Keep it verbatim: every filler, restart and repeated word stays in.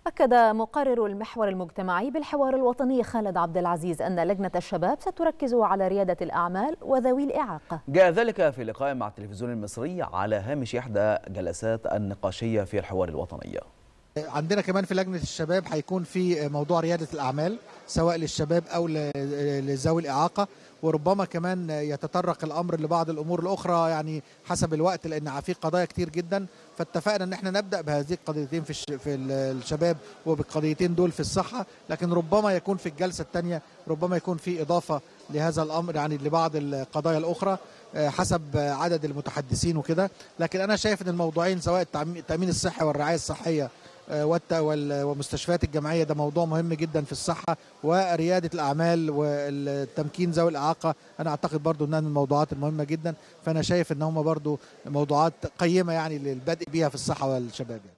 أكد مقرر المحور المجتمعي بالحوار الوطني خالد عبد العزيز أن لجنة الشباب ستركز على ريادة الأعمال وذوي الإعاقة. جاء ذلك في لقاء مع التلفزيون المصري على هامش إحدى جلسات النقاشية في الحوار الوطني. عندنا كمان في لجنة الشباب هيكون في موضوع ريادة الأعمال سواء للشباب أو لذوي الإعاقة، وربما كمان يتطرق الأمر لبعض الأمور الأخرى يعني حسب الوقت، لأن في قضايا كتير جدا، فاتفقنا أن احنا نبدأ بهذه القضيتين في في الشباب وبالقضيتين دول في الصحة، لكن ربما يكون في الجلسة الثانية ربما يكون في إضافة لهذا الأمر يعني لبعض القضايا الأخرى حسب عدد المتحدثين وكده. لكن أنا شايف أن الموضوعين سواء التأمين الصحي والرعاية الصحية والمستشفيات الجامعية ده موضوع مهم جدا في الصحة، وريادة الأعمال والتمكين ذوي الإعاقة أنا أعتقد برضو أنها من الموضوعات المهمة جدا، فأنا شايف أن هم برضو موضوعات قيمة يعني للبدء بها في الصحة والشباب يعني.